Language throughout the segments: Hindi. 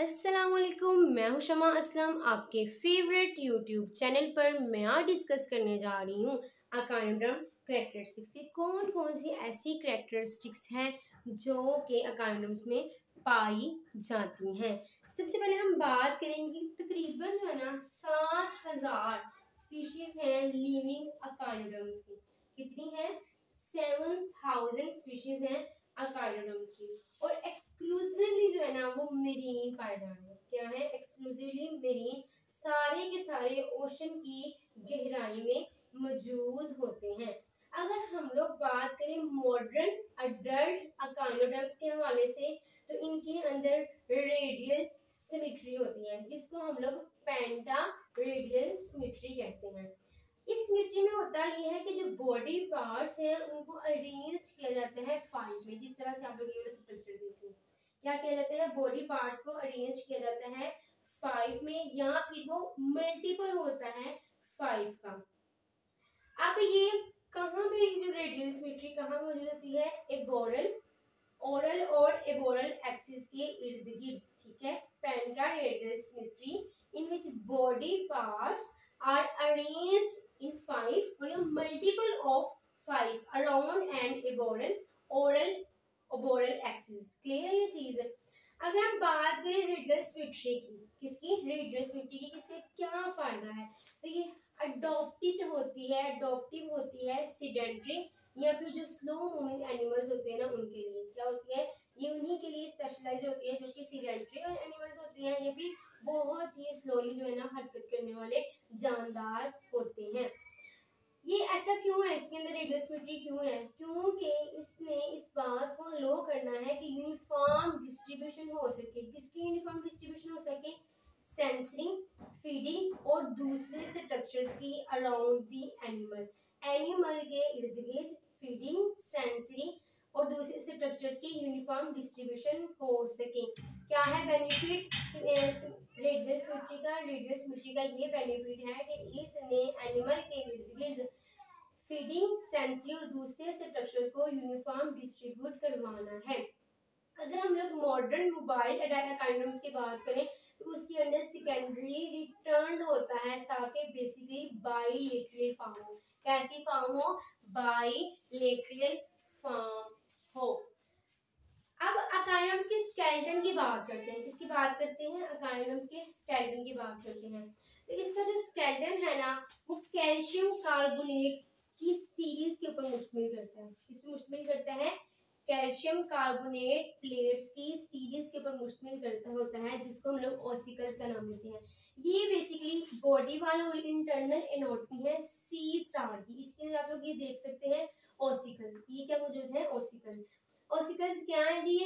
अस्सलामुअलैकुम, मैं हूं शमा असलम। आपके फेवरेट यूट्यूब चैनल पर मैं आज डिस्कस करने जा रही हूँ अकाइंडम करेक्टरिस्टिक्स की। कौन कौन सी ऐसी करेक्टरिस्टिक्स हैं जो कि अकाइंडम्स में पाई जाती हैं। सबसे पहले हम बात करेंगे, तकरीबन जो है ना 7,000 स्पीशीज हैं लिविंग अकाइंडम्स की। कितनी है? 7,000 स्पीशीज हैं अकाइंडम्स की। और एक्सक्लूसिवली जो है ना वो मेरीन पाए जा रहे हैं। क्या है? एक्सक्लूसिवली मेरीन, सारे के सारे ओशन की गहराई में मौजूद होते हैं। अगर हम लोग बात करें मॉडर्न अडल्ट अकाइनोडर्म्स के हवाले से, तो इनके अंदर रेडियल सिमेट्री होती है, जिसको हम लोग पेंटा रेडियल सिमेट्री कहते हैं। इस सिमेट्री में होता यह है कि जो बॉडी पार्ट्स हैं उनको अरेंज किया जाता है 5 में। जिस तरह से आप लोग ये स्ट्रक्चर देखते हैं, क्या किया जाता है? बॉडी पार्ट्स को अरेंज किया जाता है 5 में, या फिर वो मल्टीपल होता है 5 का। अब ये कहाँ पे जो रेडियल सिमेट्री कहाँ मौजूद होती है? एबोरल, ओरल और एबोरल एक्सिस के इर्द गिर्द। ठीक है, penta radial symmetry in which body parts are arranged in 5 or a multiple of 5 around an aboral oral axis। Clear ये चीज है। अगर हम बात करें रेडियल सिमेट्री की, किसकी? रेडियल सिमेट्री की। किससे क्या फायदा है? तो ये अडॉप्टिव होती है सीडेंटरी या फिर जो स्लो मूविंग एनिमल्स होते हैं ना उनके लिए। क्या होती है? ये उन्हीं के लिए स्पेशलाइज होती है जो कि सीडेंटरी एनिमल्स होते हैं। ये भी बहुत ही स्लोली जो है ना हरकत करने वाले जानदार होते हैं। ये ऐसा क्यों है? इसके अंदर रेडियल सिमेट्री क्यों है? क्योंकि इसने इस बात को अलो करना है कि यूनिफॉर्म डिस्ट्रीब्यूशन हो सके। किसकी यूनिफॉर्म डिस्ट्रीब्यूशन हो सके? सेंसरी, फीडिंग और दूसरे स्ट्रक्चर्स की अराउंड द एनिमल। एनिमल के इर्द गिर्द फीडिंग, सेंसरी और दूसरे स्ट्रक्चर की यूनिफॉर्म डिस्ट्रीब्यूशन हो सके। क्या है बेनिफिट रेडियल सिमेट्री का? रेडियल सिमेट्री का ये बेनिफिट है कि इसने एनिमल के इर्द गिर्द फीडिंग, सेंसरी और दूसरे स्ट्रक्चर को यूनिफॉर्म डिस्ट्रीब्यूट करवाना है। अगर हम लोग मॉडर्न मोबाइल अकाइंडम्स की बात करें तो उसके अंदर सेकेंडरी रिटर्न होता है ताकि बेसिकली बाइलेटरल फॉर्म हो। कैसी फॉर्म हो? बाइलेटरल फॉर्म हो। अब अकाइनोडर्म्स के स्केलेटन की बात करते हैं। किसकी बात करते हैं? अकाइनोडर्म्स के स्केलेटन की बात करते हैं। तो इसका जो स्केलेटन है ना वो कैल्शियम कार्बोनेट की सीरीज के ऊपर मुश्तमिल करता है। किस पे मुश्तमिल करता है? कैल्शियम कार्बोनेट प्लेट्स की सीरीज के ऊपर मुश्तमिल करता होता है, जिसको हम लोग ओसिकल्स का नाम देते हैं। ये बेसिकली बॉडी वाल और इंटरनल एनाटॉमी है सी स्टार की। इसके लिए आप लोग ये देख सकते हैं ओसिकल्स। ये क्या मौजूद है? ओसिकल्स। ओसिकल्स क्या है जी?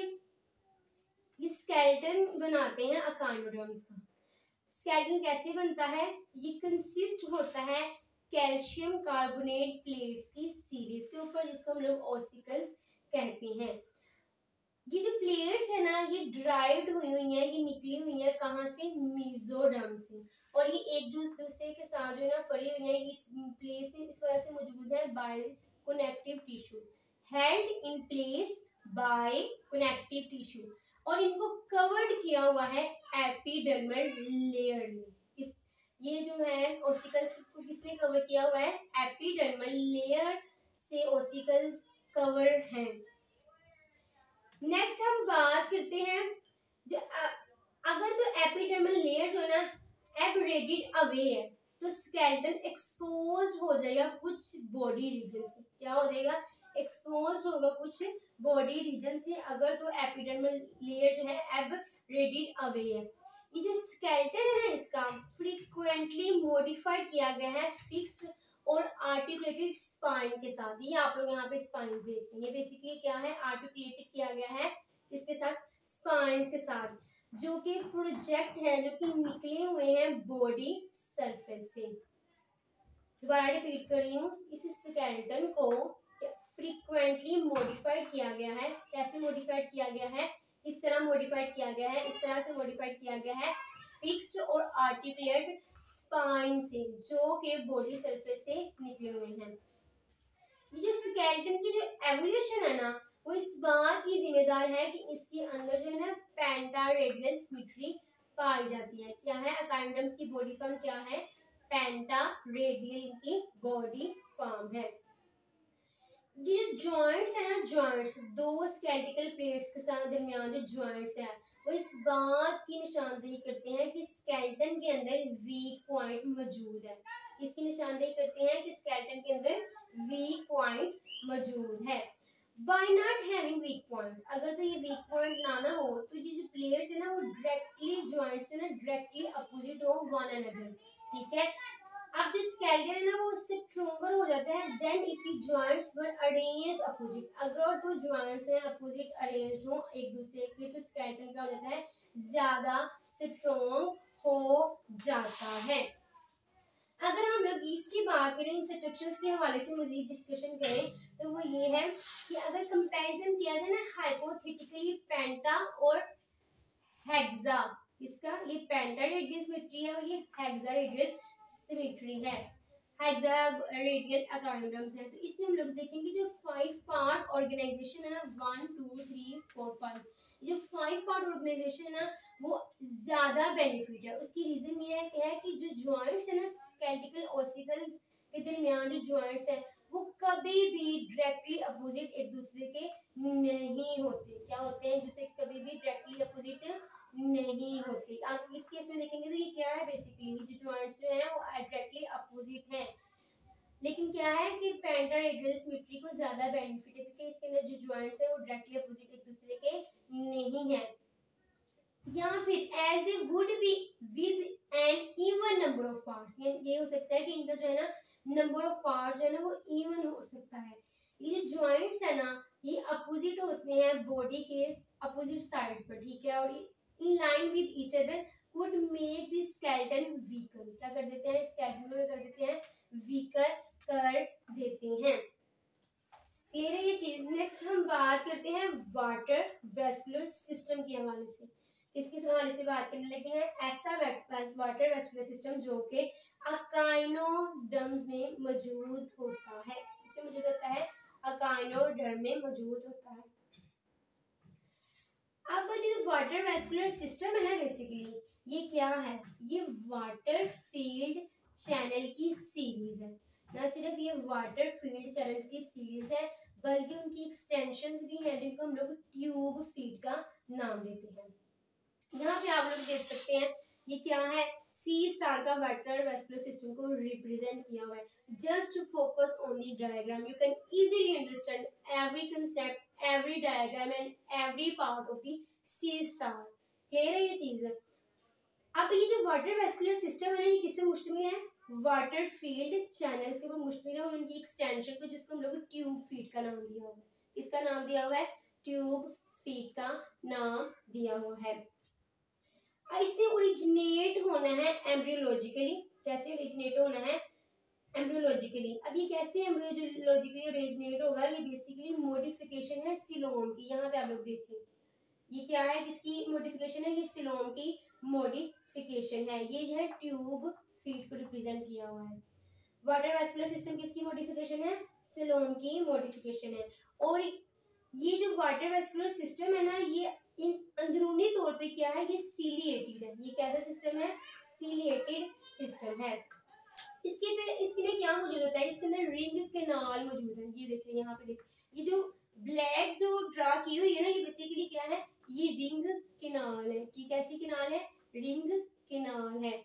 ये स्केलेटन बनाते हैं अकाइनोडर्म्स का। स्केलेटन कैसे बनता है? ये कंसिस्ट होता है कैल्शियम कार्बोनेट प्लेट्स की सीरीज के ऊपर, जिसको हम लोग ओसिकल्स कहते हैं। ये जो प्लेट्स है ना ये ड्राइव्ड हुई है, ये निकली हुई है कहाँ से? मेसोडर्म से। और ये एक दूसरे के साथ जो है ना पड़ी हुई है। इस प्लेस से इस वजह से मौजूद है by connective tissue, held in place by connective tissue. और इनको कवर्ड किया हुआ है एपिडर्मल लेयर ने। ये जो है ओसिकल्स को किसने कवर किया हुआ है? एपिडर्मल लेयर से ओसिकल्स कवर हैं। नेक्स्ट हम बात करते हैं जो अगर तो एपिडर्मल लेयर जो है ना एब्रेडेड अवे है तो स्केलेटन एक्सपोज्ड हो जाएगा कुछ बॉडी रीजन से। क्या हो जाएगा? एक्सपोज्ड होगा कुछ बॉडी रीजन से अगर तो एपिडर्मल लेयर जो है एब्रेडेड अवे है। ये जो स्केलेटन है ना इसका फ्रीक्वेंटली मॉडिफाइड किया गया है फिक्स्ड और आर्टिकुलेटेड स्पाइन के साथ। ये आप लोग यहाँ पे स्पाइन्स देख रहे हैं। बेसिकली क्या है? आर्टिकुलेटेड किया गया है इसके साथ, स्पाइन्स के साथ, जो कि प्रोजेक्ट है, जो कि निकले हुए हैं बॉडी सरफेस से। दोबारा रिपीट कर रही हूँ, इस स्केलेटन को फ्रीक्वेंटली मॉडिफाइड किया गया है। कैसे मॉडिफाइड किया गया है? इस तरह मॉडिफाइड किया गया है, इस तरह से मॉडिफाइड किया गया है फिक्स्ड और आर्टिकुलेट स्पाइन से, जो कि बॉडी सरफेस से निकले हुए हैं। ये जो स्केलेटन की जो एवोल्यूशन है ना वो इस बात की जिम्मेदार है कि इसके अंदर जो है ना पेंटा रेडियल सिमेट्री पाई जाती है। क्या है अकाइनोडर्म्स की बॉडी फॉर्म, क्या है पेंटा रेडियल इनकी बॉडी फॉर्म है। ये जो जॉइंट्स है ना, जॉइंट्स दो स्केलेटल प्लेट्स के साथ दरमियान जो जॉइंट्स है वो इस बात की निशानदेही करते हैं कि स्केलेटन के अंदर वीक पॉइंट मौजूद है। इसकी निशानदेही करते हैं कि स्केलेटन के अंदर वीक पॉइंट मौजूद है। By not having weak point, अगर तो ये वीक पॉइंट ना हो तो ये जो प्लेयर्स है ना वो डायरेक्टली जॉइंट्स है ना डायरेक्टली अपोजिट हो वन अनदर, ठीक है। अब जो स्केलेटन है ना वो उससे स्ट्रॉन्गर हो जाता है than if the joints were arranged opposite, अगर तो जॉइंट्स हैं अपोजिट अरेंज्ड हो एक दूसरे के तो स्केलेटन क्या हो जाता है ज्यादा स्ट्रॉन्ग हो जाता है। अगर हम लोग इसकी बात करें स्ट्रक्चर्स के हवाले से मजीद डिस्कशन करें तो वो ये है कि अगर कंपैरिजन किया जाए ना हाइपोथेटिकली पेंटा और हेक्सा, इसका ये पेंटा रेडियल सिमेट्री है और ये हेक्सा रेडियल सिमेट्री है, हेक्सा रेडियल अकाइनोडर्म्स है। तो इसमें हम लोग देखेंगे जो 5 पार्ट ऑर्गेनाइजेशन है ना 1 2 3 4 5, जो 5 पार्ट ऑर्गेनाइजेशन है ना वो ज्यादा बेनिफिट है। उसकी रीजन ये है कि जो जॉइंट्स है ना स्केलेटल ऑसिकल्स के दरमियान जो जॉइंट्स है वो कभी भी डायरेक्टली अपोजिट एक दूसरे के नहीं होते। क्या होते हैं दूसरे कभी भी डायरेक्टली अपोजिट नहीं होते। आप इस केस में देखेंगे तो ये क्या है बेसिकली जो जॉइंट्स जो हैं वो डायरेक्टली अपोजिट हैं, लेकिन क्या है कि पेंटा रेडियल सिमेट्री को ज्यादा बेनिफिट है क्योंकि इसके अंदर जो जॉइंट्स है वो डायरेक्टली अपोजिट एक दूसरे के नहीं है। या फिर as they would be with an even number of parts, ये हो सकता है कि इनका जो है ना नंबर ऑफ पार्ट्स जो है ना वो इवन हो सकता है। ये जो जॉइंट्स है ना ये अपोजिट होते हैं बॉडी के अपोजिट साइड्स पर, ठीक है, और in line with each other would make the skeleton weaker, क्या कर देते हैं स्केलेटन को कर देते हैं वीकर कर देते हैं। क्लियर है ये चीज। नेक्स्ट हम बात करते हैं वाटर वेस्कुलर सिस्टम के हवाले से। इसके हवाले से बात करने लगे हैं ऐसा वाटर वेस्कुलर सिस्टम जो कि अकाइनोडर्म्स में मौजूद होता है, इसमें मौजूद होता है अकाइनोडर्म में मौजूद होता है। अब जो वाटर वेस्कुलर सिस्टम है ना बेसिकली ये क्या है, ये वाटर फील्ड चैनल की सीरीज है। ना सिर्फ ये वाटर फील्ड चैनल्स की सीरीज है बल्कि उनकी एक्सटेंशंस भी हैं जिनको हम लोग ट्यूब फीड का नाम देते हैं। यहाँ पे आप लोग देख सकते हैं ये क्या है सी स्टार का वाटर वेस्कुलर सिस्टम को रिप्रेजेंट किया हुआ है। Just focus on the diagram, you can easily understand every concept, every diagram and every part of the sea star. Clear है ये चीज। अब ये जो वाटर वेस्कुलर सिस्टम है ना ये किस पे मुश्तमिल है, वाटर फील्ड चैनल्स के ऊपर मुश्तमिल है और उनकी एक्सटेंशन को जिसको हम लोग ट्यूब फीड का नाम दिया हुआ है। किसका नाम दिया हुआ है, ट्यूब फीड का नाम दिया हुआ है। इससे ओरिजिनेट होना है एम्ब्रियोलॉजिकली, कैसे ओरिजिनेट होना है एम्ब्रियोलॉजिकली। अब ये कैसे एम्ब्रियोलॉजिकली ओरिजिनेट होगा, ये बेसिकली मॉडिफिकेशन है सिलोम की। यहाँ पे आप लोग देखें ये क्या है किसकी मॉडिफिकेशन है, ये सिलोम की मॉडिफिकेशन है। ये है ट्यूब फीड को रिप्रेजेंट किया हुआ है। वाटर वेस्कुलर सिस्टम किसकी मॉडिफिकेशन है, सिलोम की मॉडिफिकेशन है। और ये जो वाटर वेस्कुलर सिस्टम है ना ये इन अंदरूनी तौर पे क्या है ये सीलिएटेड है। ये कैसा सिस्टम है, सीलिएटेड सिस्टम है। इसके में क्या मौजूद होता है, इसके अंदर रिंग कैनाल मौजूद है। ये देखें यहाँ पे देखें ये जो ब्लैक जो ड्रा की हुई है ना ये बेसिकली क्या है, ये रिंग कैनाल है। ये कैसी कैनाल है, रिंग कैनाल है।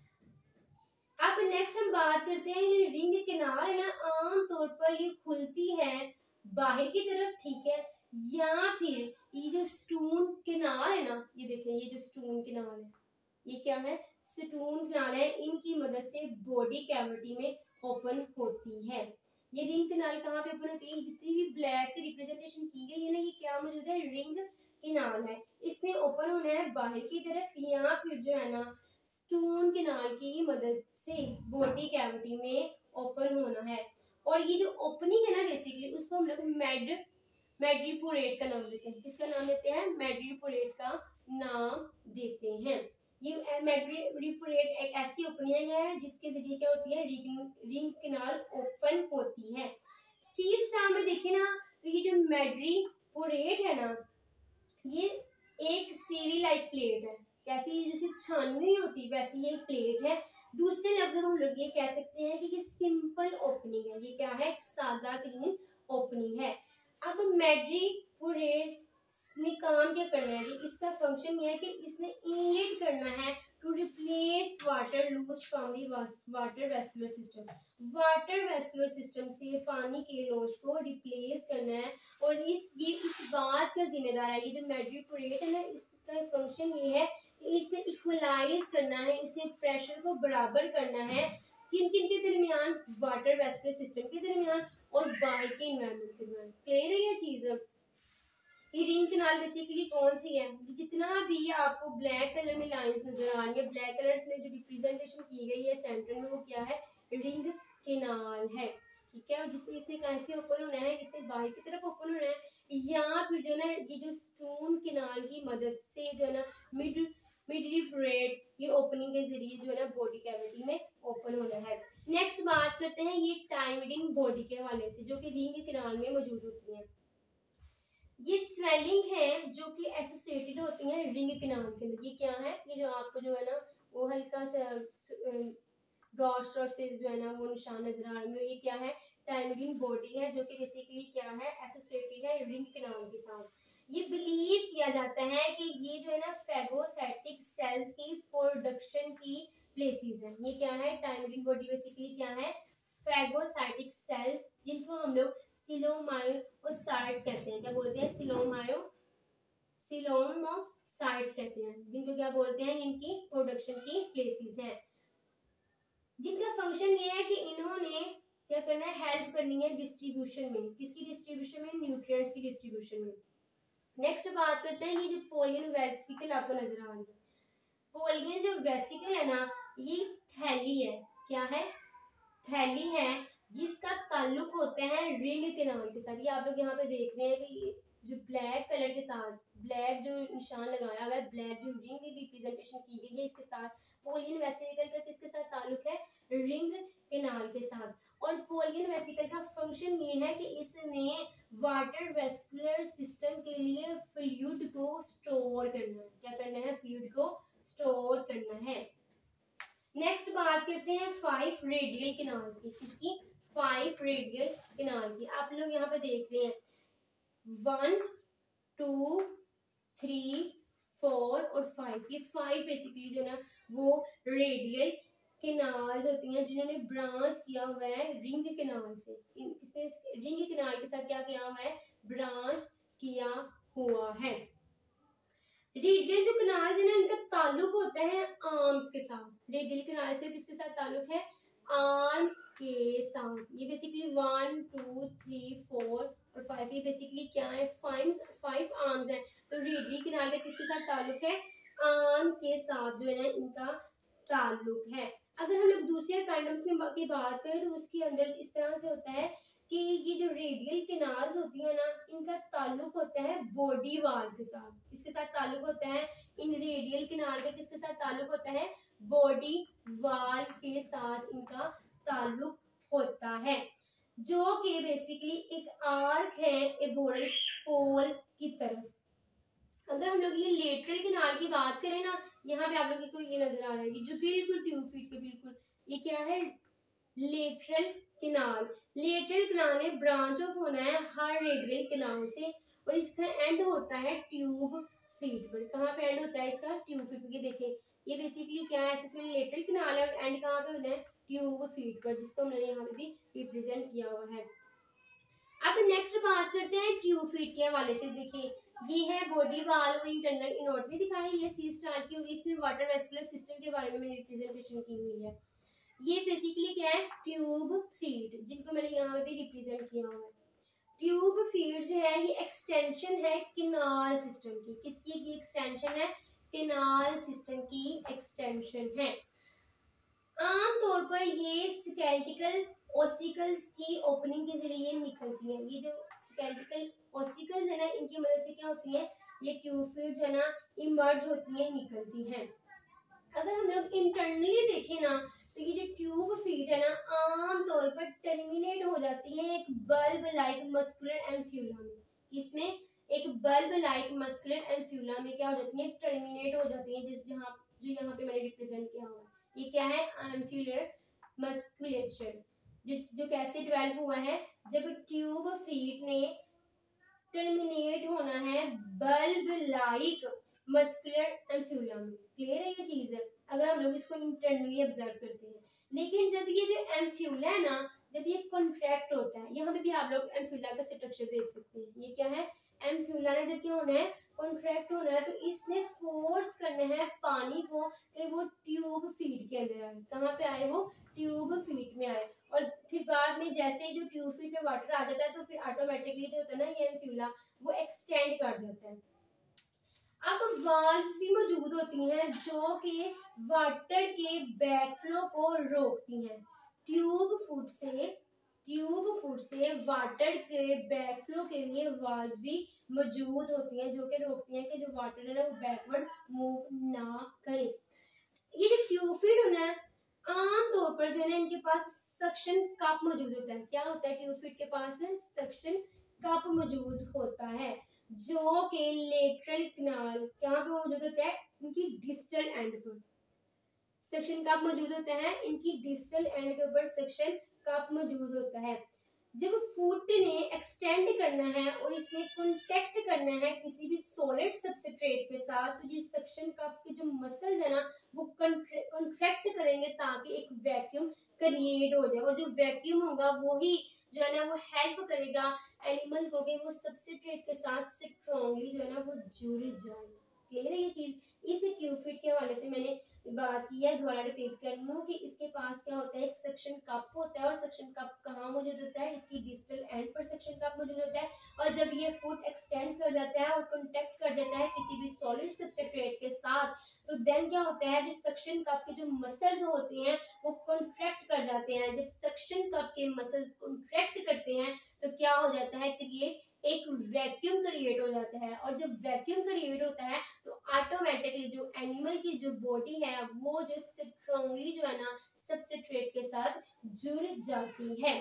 अब नेक्स्ट हम बात करते हैं ये रिंग कैनाल है ना आम तौर पर ये खुलती है बाहर की तरफ, ठीक है, या फिर ये जो स्टून कैनाल है ना ये देखें ये जो स्टून कैनाल है ये क्या है, स्टून कैनाल है, इनकी मदद से बॉडी कैविटी में ओपन होती है। ये रिंग कैनाल कहाँ पे ओपन होती है, जितनी भी ब्लैक से रिप्रेजेंटेशन की गई है ना ये क्या मौजूद है, रिंग कैनाल है। इसमें ओपन होना है बाहर की तरफ या फिर जो है ना स्टून कैनाल की मदद से बॉडी कैविटी में ओपन होना है। और ये जो ओपनिंग है ना बेसिकली उसको हम लोग मैड्रिपोरेट का नाम देते हैं। किसका नाम देते हैं, मैड्रिपोरेट का नाम देते हैं। ये मैड्रिपोरेट एक ऐसी ओपनिंग है जिसके जरिए क्या होती है, रिंग कैनाल ओपन होती है। सी स्टार में देखें ना तो ये जो मैड्रिपोरेट है ना ये एक सीरी लाइक प्लेट है, कैसी, जैसे छाननी होती वैसी ये प्लेट है। दूसरे लफ्जों में हम लोग ये कह सकते हैं कि ये सिंपल ओपनिंग है। ये क्या है, एक सादा तरीन ओपनिंग है। अब मैड्रीपुरेट ने काम क्या करना है, इसका फंक्शन ये है कि इसने इनलेट करना है to replace water lose from the water vascular system. Water vascular system से पानी के लॉस को रिप्लेस करना है। और इस बात का जिम्मेदार है, ये जो मैड्रीपुरेट है ना, इसका फंक्शन ये है कि इसने इक्वलाइज करना है, इसने प्रेशर को बराबर करना है किन किन के दरमियान, वाटर वेस्कुलर सिस्टम के दरमियान और बाहर के इन्वायरमेंट के दरमियान। क्लियर है ये चीज। ये रिंग कैनाल बेसिकली कौन सी है, जितना भी आपको ब्लैक कलर में लाइंस नजर आ रही है, ब्लैक कलर में जो रिप्रेजेंटेशन की गई है सेंटर में, वो क्या है, रिंग कैनाल है। ठीक है, और जिसने इसने कैसे ओपन होना है, इसने बाहर की तरफ ओपन होना है, या फिर जो है ना ये जो स्टोन कैनाल की मदद से जो है ना मिडरिफ्रेट ये ओपनिंग के जरिए जो है ना बॉडी कैविटी में ओपन होना है। नेक्स्ट बात करते हैं ये टाइमिडिंग बॉडी के हवाले से, जो कि रिंग कैनाल में मौजूद होती है। ये स्वेलिंग है जो कि एसोसिएटेड होती है रिंग कैनाल के अंदर। ये क्या है, ये जो आपको जो है ना वो हल्का सा डॉट्स से जो है ना वो निशान नजर आ रहे हैं, ये क्या है, टाइमिडिंग बॉडी है, जो कि बेसिकली क्या है, एसोसिएटेड है रिंग कैनाल के साथ। ये बिलीव किया जाता है कि ये जो है ना फेगोसाइटिक सेल्स की प्रोडक्शन की प्लेसेस है। ये क्या है, टाइमिडिंग बॉडी बेसिकली क्या है, फेगोसाइटिक सेल्स, जिनको हम लोग सिलोमायोसाइट्स कहते हैं। क्या बोलते हैं, सिलोमायोसाइट्स कहते हैं, जिनको क्या बोलते हैं, इनकी प्रोडक्शन की प्लेसेस हैं, जिनका फंक्शन ये है कि इन्होंने क्या करना है, हेल्प करनी है डिस्ट्रीब्यूशन में, किसकी डिस्ट्रीब्यूशन में, न्यूट्रिएंट्स की डिस्ट्रीब्यूशन में। नेक्स्ट बात करते हैं ये जो पोलियन वेसिकल आपको नजर आ रही है, पोलियन जो वेसिकल है ना, ये थैली है, क्या है, थैली है, जिसका ताल्लुक होता है रिंग कैनाल के साथ। ये आप लोग यहाँ पे देख रहे हैं कि जो ब्लैक कलर के साथ, ब्लैक जो निशान लगाया हुआ है, ब्लैक जो रिंग की रिप्रेजेंटेशन की गई है, इसके साथ पोलियन वेसिकल का किसके साथ ताल्लुक है, रिंग कैनाल के साथ। और पोलियन वेसिकल का फंक्शन ये है कि इसने वाटर वेस्कुलर सिस्टम के लिए फ्लूइड को स्टोर करना है। क्या करना है, फ्लूइड को स्टोर करना है। नेक्स्ट बात करते हैं 5 रेडियल कैनाल्स की, किसकी, 5 रेडियल कैनाल की। आप लोग यहाँ पे देख रहे हैं 1 2 3 4 और 5, ये 5 बेसिकली जो ना वो रेडियल कैनाल्स होती हैं, जिन्होंने ब्रांच किया हुआ है रिंग कैनाल से। किसने रिंग कैनाल के साथ क्या किया हुआ है, ब्रांच किया हुआ है। रेडियल जो कैनाल्स है ना, इनका ताल्लुक होता है आर्म्स के साथ। रेडियल कैनाल्स का किसके साथ ताल्लुक है, आर्म के साथ। ये बेसिकली 1 2 3 4 और 5, ये बेसिकली क्या है, 5 आर्म्स हैं। तो रेडियल कैनाल का किसके साथ ताल्लुक है, आर्म के साथ जो है ना इनका ताल्लुक है। अगर हम लोग दूसरे काइंडम्स की बात करें तो उसके अंदर इस तरह से होता है कि ये जो रेडियल कैनाल्स होती है ना, इनका ताल्लुक होता है बॉडी वाल के साथ। किसके साथ ताल्लुक होता है, इन रेडियल कैनाल का किसके साथ ताल्लुक होता है, बॉडी वाल के साथ इनका ताल्लुक होता है, जो कि बेसिकली एक आर्क है एबोरल पोल की तरफ। अगर हम लोग ये लेटरल कैनाल की बात करें ना, यहाँ पे आप लोगों को ये नजर आ रहा है, जो बिल्कुल ट्यूब फीट के बिल्कुल, ये क्या है, लेटरल कैनाल। लेटरल कैनाल में ब्रांच ऑफ होना है हर रेडियल कैनाल से, और इसका एंड होता है ट्यूब फीट पर। कहाँ पे एंड होता है इसका, ट्यूब फीट पर। देखिए ये बेसिकली क्या है, इसमें लेटरल कैनाल है और एंड कहाँ पे होता है, ट्यूब फीट पर, जिसको हमने यहाँ पे भी रिप्रेजेंट किया हुआ है। अब नेक्स्ट बात करते हैं ट्यूब फीट के हवाले से। देखिए ये है बॉडी वाल और इंटरनल इनॉर्डरी दिखाई, ये सी स्टार की, और इसमें वाटर वेस्कुलर सिस्टम के बारे में मैंने रिप्रेजेंटेशन की हुई है। ये बेसिकली क्या है, ट्यूब फीट, जिनको मैंने यहाँ पे भी रिप्रेजेंट किया हुआ है। ट्यूब फीट जो है ये एक्सटेंशन है कैनाल सिस्टम की। किसकी की एक्सटेंशन है, कैनाल सिस्टम की एक्सटेंशन है। आमतौर पर ये स्केलेटल ओसिकल्स की ओपनिंग के जरिए निकलती है। ये जो स्केलेटल ओसिकल्स है ना, इनकी मदद से क्या होती है, ये ट्यूब फीट जो है ना इमर्ज होती है, निकलती हैं। अगर हम लोग इंटरनली देखें ना, तो ये जो ट्यूब फीट है ना, आमतौर पर टर्मिनेट हो जाती है एक बल्ब लाइक मस्कुलर एम्फ्यूला में। इसमें एक बल्ब लाइक मस्कुलर एम्फ्यूला में क्या हो जाती है, टर्मिनेट हो जाती है, जिस जहाँ जो यहाँ पे मैंने रिप्रेजेंट किया हुआ है। ये क्या है, एम्फ्यूलर मस्कुलेचर, जो कैसे डेवलप हुआ है, जब ट्यूब फीट ने टर्मिनेट होना है बल्ब लाइक मस्कुलर एम्फ्यूला में। क्लियर है ये चीज, अगर हम लोग इसको इंटरनली ऑब्जर्व करते हैं। लेकिन जब ये जो एम्फ्यूला है ना, जब ये कॉन्ट्रैक्ट होता है, यहाँ पे भी आप लोग एम्फ्यूला का स्ट्रक्चर देख सकते हैं। ये क्या है, एम्फ्यूला ने जब क्या होना है, कॉन्ट्रैक्ट होना है, तो इसने फोर्स करना है पानी को कि वो ट्यूब फीट के अंदर आए। कहाँ पे आए, वो ट्यूब फीट में आए। और फिर बाद में जैसे जो ट्यूब फीट में वाटर आ जाता है, तो फिर ऑटोमेटिकली जो होता है ना, ये एम्फ्यूला वो एक्सटेंड कर जाता है। अब वाल्व्स भी मौजूद होती हैं जो कि वाटर के बैकफ्लो को रोकती हैं। ट्यूब फुट से वाटर के बैकफ्लो के लिए वाल्व्स भी मौजूद होती हैं जो कि रोकती हैं कि जो वाटर है ना वो बैकवर्ड मूव ना करे। ये जो ट्यूब फीड होना है, आम तौर पर जो है ना इनके पास सक्शन कप मौजूद होता है। क्या होता है, ट्यूब फीड के पास सक्शन कप मौजूद होता है जो कि लेटरल कनाल कहाँ पे मौजूद होता है, इनकी डिस्टल एंड पर सक्शन कप मौजूद होता है। इनकी डिस्टल एंड के ऊपर सक्शन कप मौजूद होता है। जब फुट ने एक्सटेंड करना है और इसने कॉन्टेक्ट करना है किसी भी सॉलिड सबस्ट्रेट के साथ, तो जो सक्शन कप के जो मसल्स है ना वो कॉन्ट्रैक्ट करेंगे ताकि एक वैक्यूम क्रिएट हो जाए। और जो वैक्यूम होगा वही जो है ना वो हेल्प करेगा एनिमल को कि वो सबस्ट्रेट के साथ स्ट्रांगली जो है ना वो जुड़ जाए। क्लियर है ये चीज, इस ट्यूब फीड के हवाले से मैंने बात की है। दोबारा रिपीट कर रही हूँ कि इसके पास क्या होता है, एक सक्शन कप होता है। और सक्शन कप कहाँ मौजूद होता है, इसकी डिस्टल एंड पर सक्शन कप मौजूद होता है। और जब ये फुट एक्सटेंड कर जाता है और कॉन्टेक्ट कर जाता है किसी भी सॉलिड सबस्ट्रेट के साथ, तो देन क्या होता है, जो सक्शन कप के जो मसल्स होते हैं वो कॉन्ट्रैक्ट कर जाते हैं। जब सक्शन कप के मसल्स कॉन्ट्रैक्ट करते हैं तो क्या हो जाता है, क्रिएट एक वैक्यूम क्रिएट हो जाता है। और जब वैक्यूम क्रिएट होता है तो ऑटोमेटिकली जो एनिमल की जो बॉडी है वो जो स्ट्रांगली जो है ना सबस्ट्रेट के साथ जुड़ जाती है।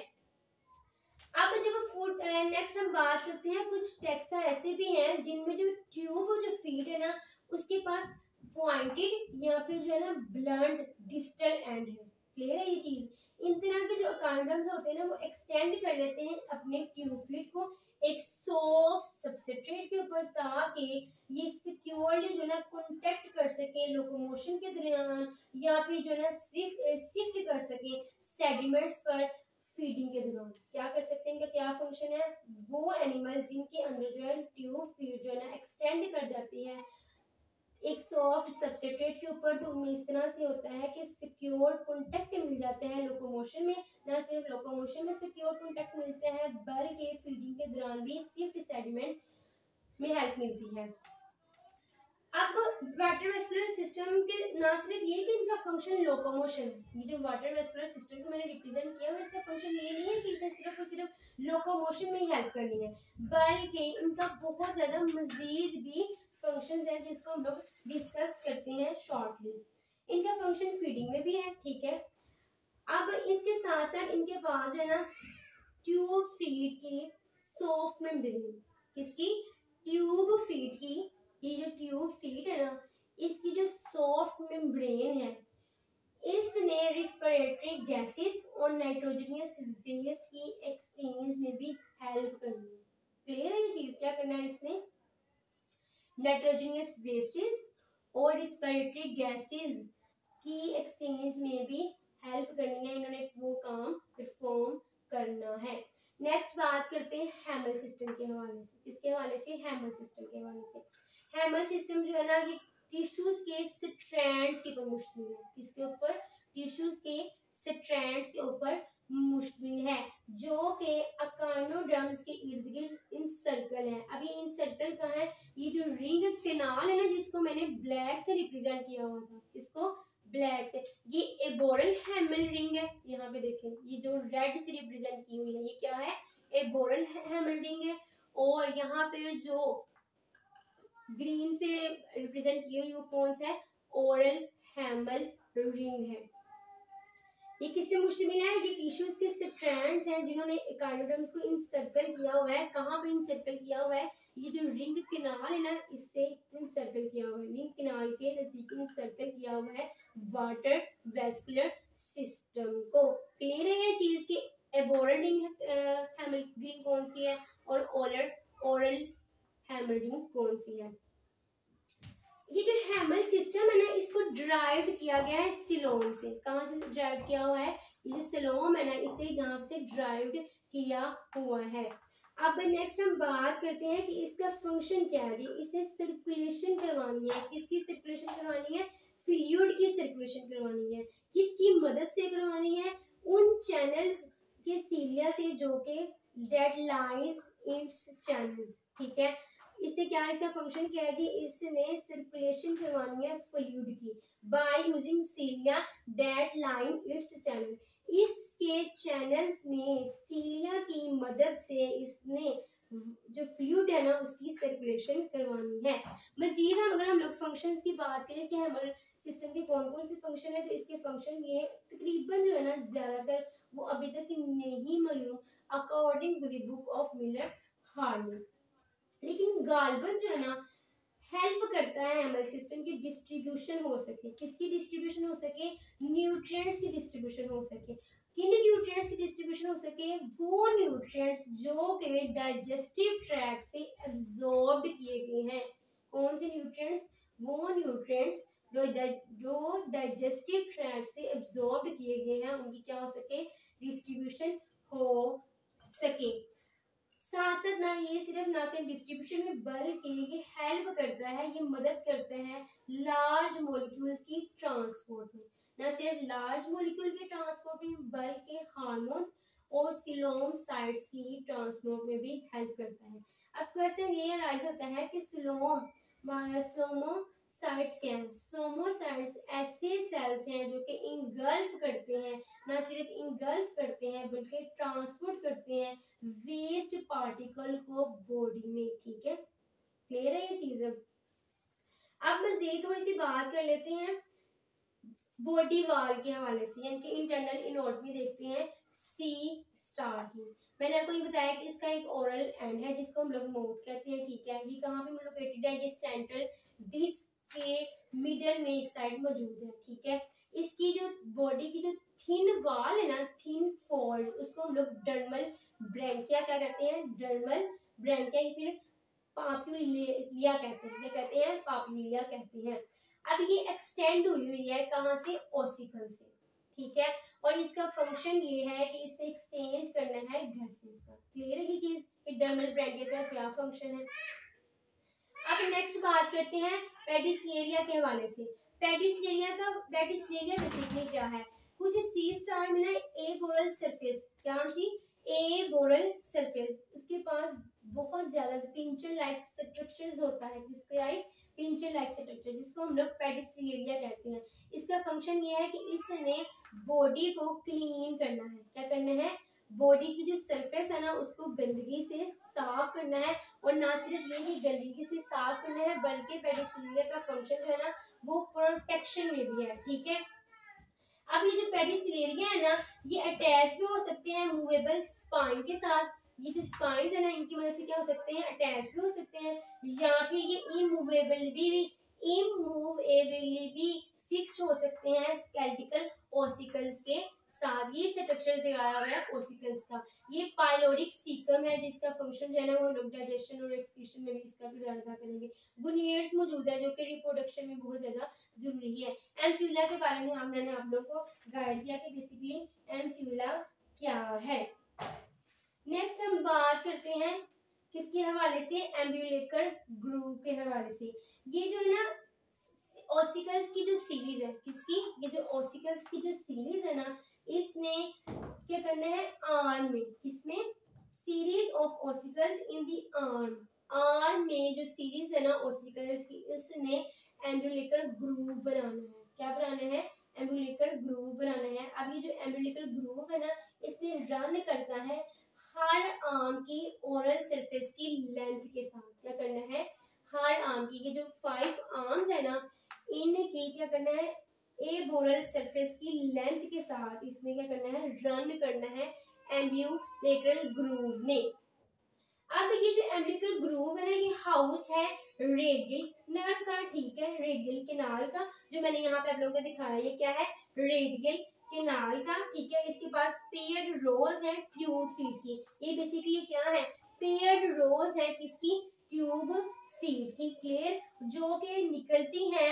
अब जब फूड नेक्स्ट हम बात करते हैं, कुछ टेक्सा ऐसे भी हैं जिनमें जो ट्यूब जो फीड है ना उसके पास पॉइंटेड या फिर जो है ना ब्लंट डिस्टल एंड है। क्लियर है ये चीज, इन तरह के जो अकांडम्स होते हैं ना वो एक्सटेंड कर लेते हैं अपने ट्यूब फीड को एक सॉफ्ट सबस्ट्रेट के ऊपर ताकि ये सिक्योरली जो है ना कॉन्टेक्ट कर सके लोकोमोशन के दौरान या फिर जो है ना शिफ्ट कर सके सेडिमेंट्स पर फीडिंग के दौरान। क्या कर सकते हैं, इनका क्या फंक्शन है, वो एनिमल जिनके अंदर जो है ट्यूब फीड जो है ना एक्सटेंड कर जाती है एक सॉफ्ट सबस्ट्रेट के ऊपर, तो उनमें इस तरह से होता है कि सिक्योर कॉन्टेक्ट मिल जाते हैं लोकोमोशन में। न सिर्फ लोकोमोशन में सिक्योर कॉन्टेक्ट मिलते हैं बल्कि फीडिंग के दौरान भी शिफ्ट सेडिमेंट में हेल्प मिलती है। अब वाटर वेस्कुलर सिस्टम के ना सिर्फ ये कि इनका फंक्शन लोकोमोशन, ये जो वाटर वेस्कुलर सिस्टम को मैंने रिप्रेजेंट किया है इसका फंक्शन ये नहीं है कि इसने सिर्फ और सिर्फ लोकोमोशन में ही हेल्प करनी है, बल्कि इनका बहुत ज्यादा मजीद भी फंक्शंस हैं जिसको हम लोग डिस्कस करते हैं शॉर्टली। इनका फंक्शन फीडिंग में भी है, ठीक है। अब इसके साथ साथ इनके पास जो है ना ट्यूब फीड की सॉफ्ट मेम्ब्रेन, किसकी, ट्यूब फीड की, ये जो ट्यूब फीड है ना इसकी जो सॉफ्ट मेम्ब्रेन है इसने रिस्पिरेटरी गैसेस और नाइट्रोजनियस वेस्ट की एक्सचेंज में भी हेल्प करनी है। क्लियर है ये चीज, क्या करना है इसने, नाइट्रोजनियस वेस्टेज और रिस्पिरेटरी गैसेस की एक्सचेंज में भी हेल्प करनी है, इन्होंने वो काम परफॉर्म करना है। नेक्स्ट बात करते हैं हैमल सिस्टम के हवाले से, किसके हवाले से, हैमल सिस्टम के हवाले से। हैमल सिस्टम जो है ना ये टिश्यूज के स्ट्रैंड्स के ऊपर मुश्तमिल है, किसके ऊपर, टिश्यूज के स्ट्रैंड्स के ऊपर मुश्तमिल है जो कि अकाइनोडर्म्स के इर्द गिर्द इन सर्कल है। अभी इन सर्कल का है ये जो रिंग कैनाल है ना जिसको मैंने ब्लैक से रिप्रेजेंट किया हुआ था, इसको ब्लैक से, ये एबोरल हैमल रिंग है। यहाँ पे देखें ये जो रेड से रिप्रेजेंट की हुई है ये क्या है, एबोरल हैमल रिंग है। और यहाँ पे जो ग्रीन से रिप्रेजेंट की हुई वो कौन सा है, ओरल हैमल रिंग है। ये किससे मुश्तमिल है? ये टिश्यूज के स्ट्रैंड्स हैं जिन्होंने एकाइनोडर्म्स को इंसर्कल किया हुआ है। कहाँ पे इंसर्कल किया हुआ है? ये जो रिंग कैनाल है ना, इससे इंसर्कल किया हुआ है, रिंग कैनाल के नजदीक इंसर्कल किया हुआ है वाटर वेस्कुलर सिस्टम को। क्लियर है ये चीज की एबोरेंट हेमरगिंग कौन सी है और ओरल हेमरगिंग कौन सी है? ये जो हैमल सिस्टम है ना, इसको ड्राइव किया गया है सिलोम से। कहाँ से ड्राइव किया हुआ है? ये जो सिलोम है ना, इसे यहाँ से ड्राइव किया हुआ है। अब नेक्स्ट हम बात करते हैं कि इसका फंक्शन क्या है जी। इसे सर्कुलेशन करवानी है। किसकी सर्कुलेशन करवानी है? फ्लूइड की सर्कुलेशन करवानी है। किसकी मदद से करवानी है? उन चैनल्स के सीलिया से जो कि डेट लाइंस इट्स चैनल्स। ठीक है, इससे क्या है, इसका फंक्शन क्या है कि इसने सर्कुलेशन करवानी है फ्लूइड की by using cilia that line its channel. इसके चैनल्स में सीलिया की मदद से इसने जो फ्लूइड है ना उसकी सर्कुलेशन करवानी है। मजीद अगर हम लोग फंक्शंस की बात करें कि हमारे सिस्टम के कौन कौन से फंक्शन है, तो इसके फंक्शन ये तकरीबन जो है ना ज्यादातर वो अभी तक नहीं मालूम according to the book of Miller Harmony. लेकिन गालबन जो है ना हेल्प करता है हमारे सिस्टम की डिस्ट्रीब्यूशन हो सके। किसकी डिस्ट्रीब्यूशन हो सके? न्यूट्रिएंट्स की डिस्ट्रीब्यूशन हो सके। किन न्यूट्रिएंट्स की डिस्ट्रीब्यूशन हो सके? वो न्यूट्रिएंट्स जो के डाइजेस्टिव ट्रैक्ट से एब्जॉर्ब किए गए हैं। कौन से न्यूट्रिएंट्स? वो न्यूट्रिएंट्स जो डाइजेस्टिव ट्रैक्ट से एब्जॉर्ब किए गए हैं, उनकी क्या हो सके? डिस्ट्रीब्यूशन हो सके। साथ साथ ना ये सिर्फ ना कि डिस्ट्रीब्यूशन में बल्कि ये हेल्प करता है, ये मदद करता है लार्ज मॉलिक्यूल्स की ट्रांसपोर्ट में। ना सिर्फ लार्ज मॉलिक्यूल के ट्रांसपोर्ट में बल्कि हार्मोन्स और सिलोम साइट्स की ट्रांसपोर्ट में भी हेल्प करता है। अब क्वेश्चन ये राइज होता है कि सोमोसाइट्स क्या है? सोमोसाइट्स ऐसे सेल्स हैं जो कि इंगल्फ करते हैं, ना सिर्फ इंगल्फ करते हैं बल्कि ट्रांसपोर्ट करते हैं वेस्ट पार्टिकल को बॉडी में। ठीक है, क्लियर है ये चीज? अब मजीद थोड़ी सी बात कर लेते हैं बॉडी वाल के हवाले से, यानी कि इंटरनल एनाटॉमी देखते हैं सी स्टार की। मैंने आपको ये बताया कि इसका एक ओरल एंड है जिसको हम लोग माउथ कहते हैं। ठीक है, ये कहाँ पे लोकेटेड है? ये सेंट्रल डिस्क के मिडल में एक साइड मौजूद है। ठीक है, इसकी जो बॉडी की जो थिन वाल है ना, थिन फोल्ड, उसको हम लोग डर्मल ब्रैंकिया क्या कहते हैं? डर्मल ब्रैंकिया, फिर पाप्यूलिया कहते हैं। क्या कहते हैं? पाप्यूलिया कहते हैं। अब ये एक्सटेंड हुई है कहाँ से? ओसिकल से। ठीक है, और इसका फंक्शन ये है कि इसे एक्सचेंज करना है गैसेस का। क्लियर है ये चीज? डर्मल ब्रैंकिया का क्या फंक्शन है? अब नेक्स्ट बात करते हैं पेडिसिलिया के हवाले से। पेडिसिलिया बेसिकली क्या है? कुछ सी स्टार में ना ए बोरल सरफेस, क्या सी ए बोरल सरफेस, उसके पास बहुत ज्यादा पिंचर लाइक स्ट्रक्चर्स होता है। किसके लाइक? पिंचर लाइक स्ट्रक्चर, जिसको हम लोग पेडिसिलिया कहते हैं। इसका फंक्शन ये है कि इसने बॉडी को क्लीन करना है। क्या करना है? बॉडी की जो सरफेस है ना उसको गंदगी से साफ करना है, और ना सिर्फ ये कि गंदगी से साफ करना है बल्कि पेडिसिलिया का फंक्शन जो है ना वो प्रोटेक्शन में भी है। ठीक है, अब ये जो पेडिसिलिया है ना ये अटैच भी हो सकते हैं मूवेबल स्पाइन के साथ। ये जो स्पाइन्स है ना इनकी मदद से क्या हो सकते हैं? अटैच भी हो सकते हैं, या फिर ये इमूवेबली भी फिक्स्ड हो सकते हैं स्केलेटल ऑसिकल्स के साथ। ये स्ट्रक्चर दिखाया हुआ है ऑसिकल्स का। ये पाइलोडिक सीकम है जिसका फंक्शन जो है ना वो लोग डाइजेशन और एक्सक्रीशन में भी इसका किरदार अदा करेंगे। गुनियर्स मौजूद है जो कि रिप्रोडक्शन में बहुत ज्यादा जरूरी है। एम्फियूला के बारे में हमने आप लोग को गाइड किया कि बेसिकली एम्फियूला क्या है। नेक्स्ट हम बात करते हैं किसके हवाले से? एम्ब्यूलिकल ग्रूव के हवाले से। ये जो है ना ऑसिकल्स की जो सीरीज है, किसकी? ये जो ऑसिकल्स की जो सीरीज है ना इसने क्या करना है? आर्म में। किसमें? Series of ossicles in the arm में जो सीरीज है ना ऑसिकल्स की, उसने एम्ब्यूलिकल ग्रूव बनाना है। क्या बनाना है? एम्ब्यूलिकल ग्रूव बनाना है। अब ये जो एम्ब्यूलिकल ग्रूव है ना इसने रन करता है हर आर्म की ओरल सरफेस की लेंथ के साथ। क्या करना है? हर आर्म की, ये जो 5 आर्म्स है ना इनकी क्या करना है? एबोरल सरफेस की लेंथ के साथ इसने क्या करना है, रन करना है एम्ब्यूलेटरल ग्रूव ने। अब ये जो एम्ब्लिकल ग्रूव है ना, ये हाउस है रेडियल नर्व का, ठीक है, रेडियल केनाल का, जो मैंने यहाँ पे आप लोगों को दिखाया, ये क्या है, रेडियल केनाल का, ठीक है। इसके पास पेयर्ड रोज है ट्यूब फीड की, ये बेसिकली क्या है, पेयर्ड रोज है किसकी, ट्यूब फीड की, क्लियर, जो कि निकलती हैं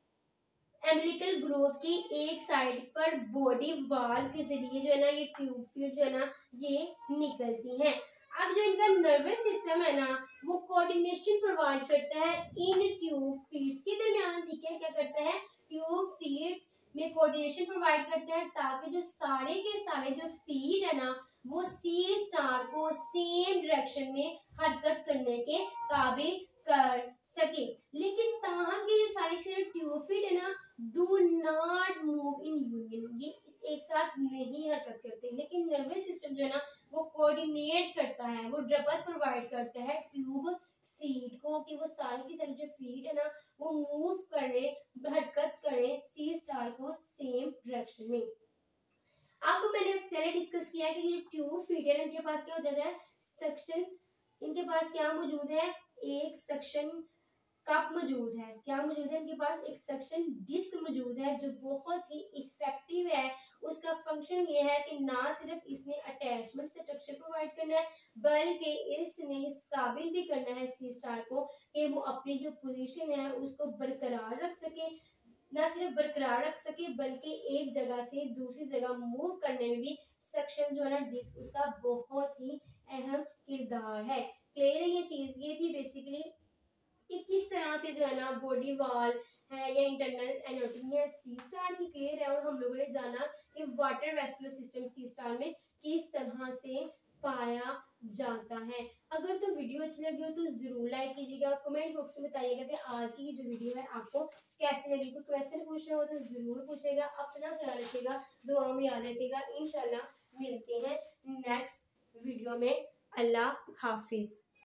एम्ब्लिकल ग्रूव की एक साइड पर बॉडी वाल के जरिए जो है ना, ये ट्यूब फीड जो है ना, ये निकलती हैं। अब जो इनका नर्वस सिस्टम है ना, वो कोऑर्डिनेशन प्रोवाइड करता है इन ट्यूब फीड्स के दरमियान, ठीक है, क्या करता है, ट्यूब फीड में कोऑर्डिनेशन प्रोवाइड करता है, ताकि जो सारे के सारे जो फीड है ना, वो सी स्टार को सेम डायरेक्शन में हरकत करने के काबिल कर सके। लेकिन ताहम के जो सारे के सारे ट्यूब फीड है ना, do not move in union, ये एक साथ नहीं हरकत करते, लेकिन नर्वस सिस्टम जो है ना, वो कोऑर्डिनेट करता है, वो रबत प्रोवाइड करता है ट्यूब फीड को, कि वो सारी की सारी जो फीड है ना, वो मूव करे, हरकत करे सी स्टार को सेम डायरेक्शन में। आपको मैंने पहले डिस्कस किया है कि ये ट्यूब फीड है, इनके पास क्या हो जाता है, सक्शन, इनके पास क्या मौजूद है, एक सक्शन कप मौजूद है, क्या मौजूद है, इनके पास एक सक्शन डिस्क मौजूद है, जो बहुत ही इफेक्टिव है। उसका फंक्शन ये है कि ना सिर्फ इसने अटैचमेंट स्ट्रक्चर प्रोवाइड करना है, बल्कि इसने इस काबिल भी करना है सी स्टार को कि वो अपनी जो पोजीशन है उसको बरकरार रख सके, ना सिर्फ बरकरार रख सके बल्कि एक जगह से दूसरी जगह मूव करने में भी सक्शन जो है ना, डिस्क, उसका बहुत ही अहम किरदार है। क्लियर है ये चीज, ये थी बेसिकली कि किस तरह से जो है ना बॉडी वॉल है या इंटरनल एनाटॉमी है सी स्टार की, क्लियर है। और हम लोगों ने जाना कि water vascular system sea star में किस तरह से पाया जाता है। अगर तो वीडियो अच्छी लगी हो तो जरूर लाइक कीजिएगा, कमेंट बॉक्स में बताइएगा कि आज की जो वीडियो है आपको कैसी लगी। कोई क्वेश्चन पूछना हो तो जरूर पूछेगा। अपना ख्याल रखिएगा, दुआ में याद रखिएगा। इंशाल्लाह मिलते हैं नेक्स्ट वीडियो में। अल्लाह हाफिज।